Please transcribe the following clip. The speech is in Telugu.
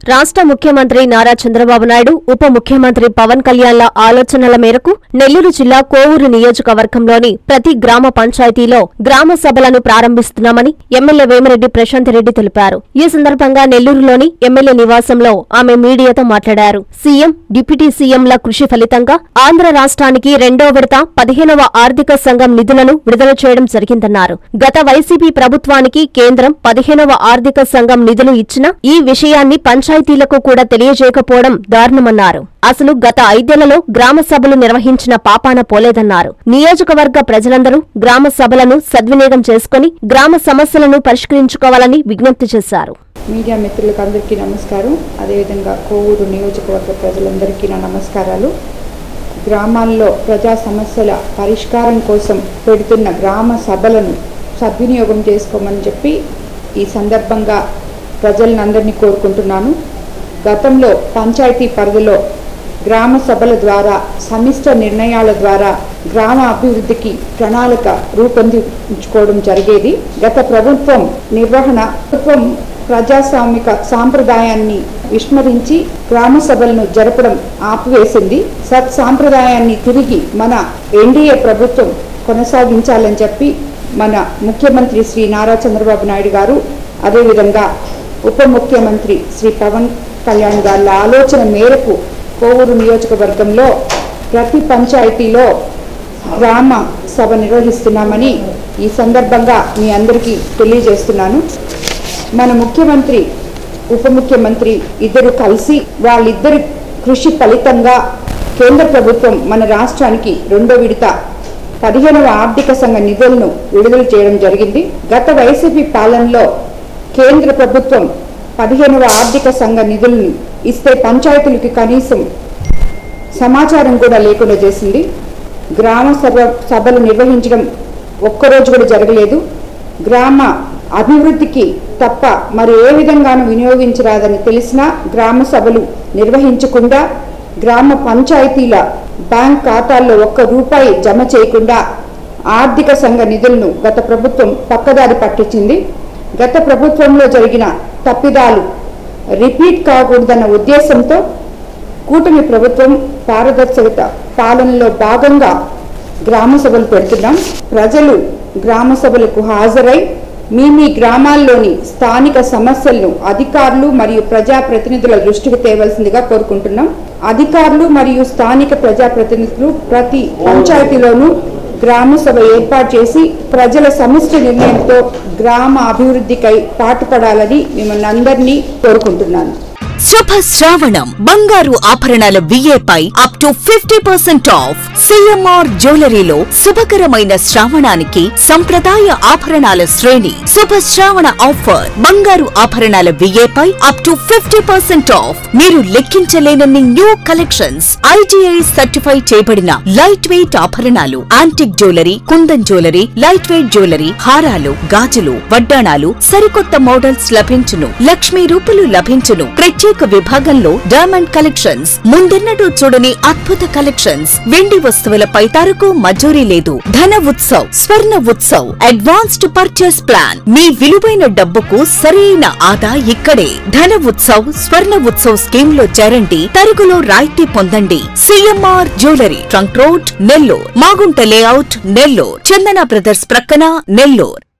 రాష్ట్ర ముఖ్యమంత్రి నారా చంద్రబాబు నాయుడు, ఉప ముఖ్యమంత్రి పవన్ కళ్యాణ్ల ఆలోచనల మేరకు నెల్లూరు జిల్లా కోవూరు నియోజకవర్గంలోని ప్రతి గ్రామ పంచాయతీలో గ్రామ సభలను ప్రారంభిస్తున్నామని ఎమ్మెల్యే వేమిరెడ్డి ప్రశాంత్ రెడ్డి తెలిపారు. ఈ సందర్భంగా నెల్లూరులోని ఎమ్మెల్యే నివాసంలో ఆమె మీడియాతో మాట్లాడారు. సీఎం, డిప్యూటీ సీఎంల కృషి ఫలితంగా ఆంధ్ర రాష్ట్రానికి రెండో విడత 15వ ఆర్థిక సంఘం నిధులను విడుదల చేయడం జరిగిందన్నారు. గత వైసీపీ ప్రభుత్వానికి కేంద్రం 15వ ఆర్థిక సంఘం నిధులు ఇచ్చినా ఈ విషయాన్ని పంచాయతీలకు కూడా తెలియజేయకపోవడం దారుణమన్నారు. అసలు గత 5 ఏళ్లలో గ్రామ సభలు నిర్వహించిన పాపాన పోలేదన్నారు. నియోజకవర్గ ప్రజలందరూ గ్రామ సభలను సద్వినియోగం చేసుకుని గ్రామ సమస్యలను పరిష్కరించుకోవాలని విజ్ఞప్తి చేశారు. మీడియా మిత్రులకు అందరికీ నమస్కారం. అదేవిధంగా కోవూరు నియోజకవర్గ ప్రజలందరికీ నా నమస్కారాలు. గ్రామాల్లో ప్రజా సమస్యల పరిష్కారం కోసం పెడుతున్న గ్రామ సభలను సద్వినియోగం చేసుకోమని చెప్పి ఈ సందర్భంగా ప్రజలందరినీ కోరుకుంటున్నాను. గతంలో పంచాయతీ పరిధిలో గ్రామ సభల ద్వారా, సమిష్ట నిర్ణయాల ద్వారా గ్రామ అభివృద్ధికి ప్రణాళిక రూపొందించుకోవడం జరిగేది. గత ప్రభుత్వం ప్రజాస్వామిక సాంప్రదాయాన్ని విస్మరించి గ్రామ సభలను జరపడం ఆపివేసింది. సాంప్రదాయాన్ని తిరిగి మన ఎన్డీఏ ప్రభుత్వం కొనసాగించాలని చెప్పి మన ముఖ్యమంత్రి శ్రీ నారా చంద్రబాబు నాయుడు గారు, అదేవిధంగా ఉప ముఖ్యమంత్రి శ్రీ పవన్ కళ్యాణ్ గారి ఆలోచన మేరకు కోవూరు నియోజకవర్గంలో ప్రతి పంచాయతీలో గ్రామ సభ నిర్వహిస్తున్నామని ఈ సందర్భంగా మీ అందరికీ తెలియజేస్తున్నాను. మన ముఖ్యమంత్రి, ఉప ముఖ్యమంత్రి ఇద్దరు కలిసి వాళ్ళిద్దరి కృషి ఫలితంగా కేంద్ర ప్రభుత్వం మన రాష్ట్రానికి రెండో విడత 15వ ఆర్థిక సంఘ నిధులను విడుదల చేయడం జరిగింది. గత వైసీపీ పాలనలో కేంద్ర ప్రభుత్వం 15వ ఆర్థిక సంఘ నిధులను ఇస్తే పంచాయతీలకి కనీసం సమాచారం కూడా లేకుండా చేసింది. గ్రామ సభలు నిర్వహించడం ఒక్కరోజు కూడా జరగలేదు. గ్రామ అభివృద్ధికి తప్ప మరి ఏ విధంగానూ వినియోగించరాదని తెలిసినా గ్రామ సభలు నిర్వహించకుండా, గ్రామ పంచాయతీల బ్యాంక్ ఖాతాల్లో ₹1 జమ చేయకుండా ఆర్థిక సంఘ నిధులను గత ప్రభుత్వం పక్కదారి పట్టించింది. గత ప్రభుత్వంలో జరిగిన తప్పిదాలు రిపీట్ కాకూడదన్న ఉద్దేశంతో కూటమి ప్రభుత్వం పారదర్శకత పాలనలో భాగంగా గ్రామ సభలు పెడుతున్నాం. ప్రజలు గ్రామ సభలకు హాజరై మీ గ్రామాల్లోని స్థానిక సమస్యలను అధికారులు మరియు ప్రజాప్రతినిధుల దృష్టికి తేవలసిందిగా కోరుకుంటున్నాం. అధికారులు మరియు స్థానిక ప్రజాప్రతినిధులు ప్రతి పంచాయతీలోనూ గ్రామ సభ ఏర్పాటు చేసి ప్రజల సమిష్టి నిర్ణయంతో గ్రామ అభివృద్ధికై పాటుపడాలని మిమ్మల్ని అందరినీ కోరుకుంటున్నాను. శుభ శ్రావణం బంగారు ఆభరణాల విఏపై అప్ టు 50% ఆఫ్. సిఎంఆర్ జ్యువెలరీలో శుభకరమైన శ్రావణానికి సంప్రదాయ ఆభరణాల శ్రేణి. శుభ శ్రావణ ఆఫర్ బంగారు ఆభరణాల విఏపై అప్ టు 50% ఆఫ్. మీరు లెక్కించలేనన్ని న్యూ కలెక్షన్స్, IGI సర్టిఫై చేయబడిన లైట్ వెయిట్ ఆభరణాలు, antique jewellery, kundan jewellery, light weight jewellery, హారాలు, గాజులు, వడ్డాణాలు, సరికొత్త మోడల్స్ లభించును. లక్ష్మీ రూపులు లభించును. ప్రత్యేక విభాగంలో డైమండ్ కలెక్షన్స్, ముందెన్నడూ చూడని అద్భుత కలెక్షన్స్. వెండి వస్తువులపై తరకు మజూరీ లేదు. Dhana Utsav, Swarna Utsav, advanced purchase plan. మీ విలువైన డబ్బుకు సరైన ఆదా ఇక్కడే. ధన ఉత్సవ్, స్వర్ణ ఉత్సవ్ స్కీమ్ లో చేరండి. తరుగులో రాయితీ పొందండి. CMR jewellery, trunk road, Nellore. Magunta layout, Nellore. Chandana brothers ప్రక్కన, నెల్లూరు.